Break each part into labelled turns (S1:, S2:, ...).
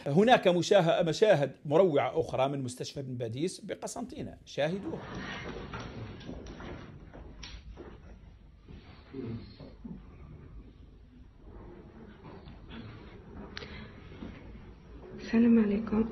S1: هناك مشاهد مروعة أخرى من مستشفى بن باديس بقسنطينة، شاهدوها.
S2: السلام عليكم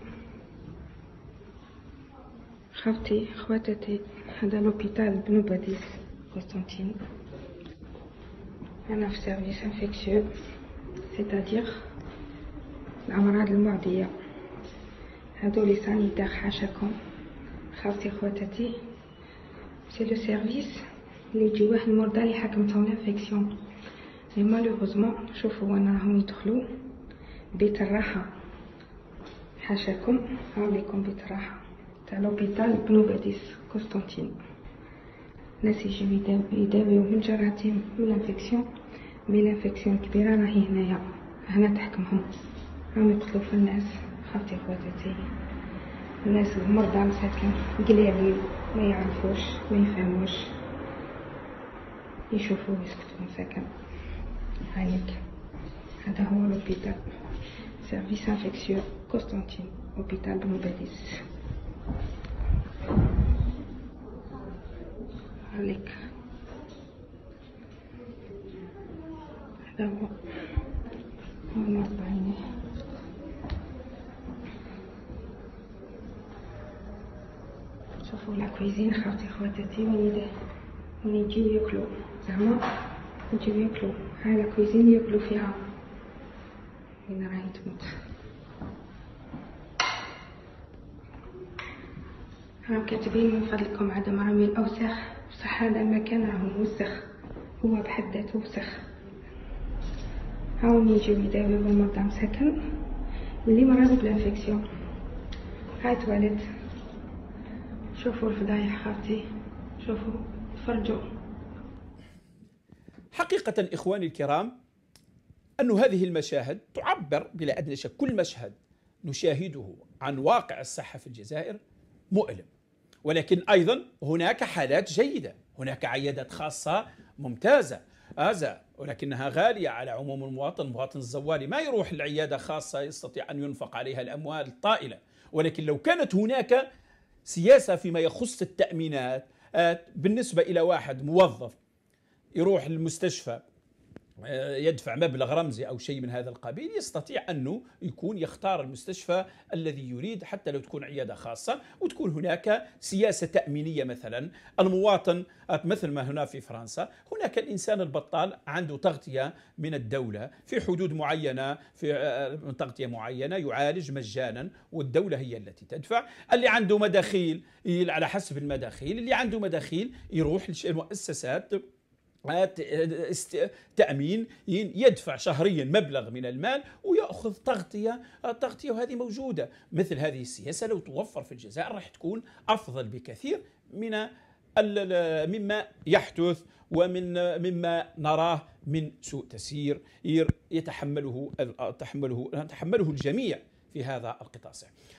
S2: خواتاتي، هذا لوبيتال بن باديس قسطنطين. أنا في سيرفيس انفكسيو، سيتادير الأمراض المعدية. هادو لي سانيتير حاشاكم خواتاتي، سي لو سيرفيس اللي يجيوه المرضى اللي حكمتهم لانفيكسيون. مي مالوغوزمون شوفوا وانا راهم يدخلوا بيت الراحة، حاشاكم هاوليكم بيت الراحة تاع لوبيتال بن باديس قسطنطين. ناس يجيو يداويو من جراثيم من الانفيكسيون، مي الانفيكسيون كبيرة راهي هنا تحكمهم، راهم يقتلوا في الناس. خواتاتي الناس المرضى مساكن قليلين ما يعرفوش ما يفهموش، يشوفوا ويسكتوا مساكن. هانيك هذا هو لوبيتال سيرفيس انفكسيو قسطنطين، لوبيتال بن باديس. هانيك هذا هو المرضى هنا. شوفوا لا كويزين خواتاتي وين يجيو ياكلوا، زعما يجيو ياكلوا. هاي لا كويزين ياكلوا فيها وين راهي تموت. راهم كاتبين من فضلكم عدم رمي الأوساخ، بصح هذا المكان راهو موسخ، هو بحد ذاته وسخ. هاهم يجيو يداويو المرضى مساكن اللي مرضوا بالانفكسيون. هاي تواليت، شوفوا الفضايح خاوتي، شوفوا تفرجوا.
S1: حقيقة إخواني الكرام، أن هذه المشاهد تعبر بلا أدنى شك، كل مشهد نشاهده عن واقع الصحة في الجزائر مؤلم، ولكن أيضا هناك حالات جيدة، هناك عيادات خاصة ممتازة ولكنها غالية على عموم المواطن الزوالي ما يروح العيادة خاصة يستطيع أن ينفق عليها الأموال الطائلة. ولكن لو كانت هناك سياسة فيما يخص التأمينات بالنسبة إلى واحد موظف يروح المستشفى يدفع مبلغ رمزي أو شيء من هذا القبيل، يستطيع أنه يختار المستشفى الذي يريد، حتى لو تكون عيادة خاصة وتكون هناك سياسة تأمينية. مثلا المواطن مثل ما هنا في فرنسا، هناك الإنسان البطال عنده تغطية من الدولة في حدود معينة، في تغطية معينة يعالج مجانا والدولة هي التي تدفع. اللي عنده مداخيل على حسب المداخيل، اللي عنده مداخيل يروح للمؤسسات تأمين يدفع شهريا مبلغ من المال ويأخذ تغطية، وهذه موجودة. مثل هذه السياسة لو توفر في الجزائر راح تكون أفضل بكثير مما يحدث ومما نراه من سوء تسيير يتحمله الجميع في هذا القطاع.